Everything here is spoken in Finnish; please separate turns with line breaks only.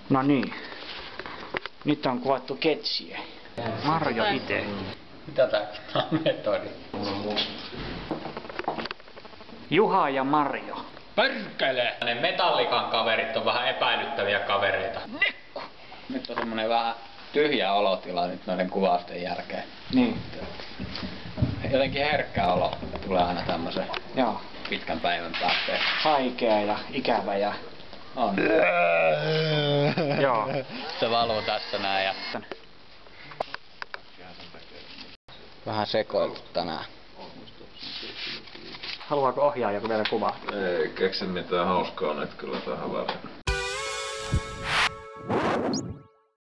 No niin. Nyt on kuvattu ketsiä. Marjo ite.
Mitä tää on metodi?
Juha ja Marjo.
Perkele! Ne Metallikan kaverit on vähän epäilyttäviä kavereita. Nekku! Nyt on semmonen vähän tyhjä olotila nyt noiden kuvausten jälkeen.
Niin.
Jotenkin herkkä olo tulee aina tämmösen
Joo.
pitkän päivän päätteen.
Haikea ja ikävä ja...
On.
Joo.
Se valuu tässä näin ja... Vähän sekoiltu tänään.
Haluaako ohjaaja vielä kuvaa?
Ei keksi mitään hauskaa nyt kyllä tähän väliin.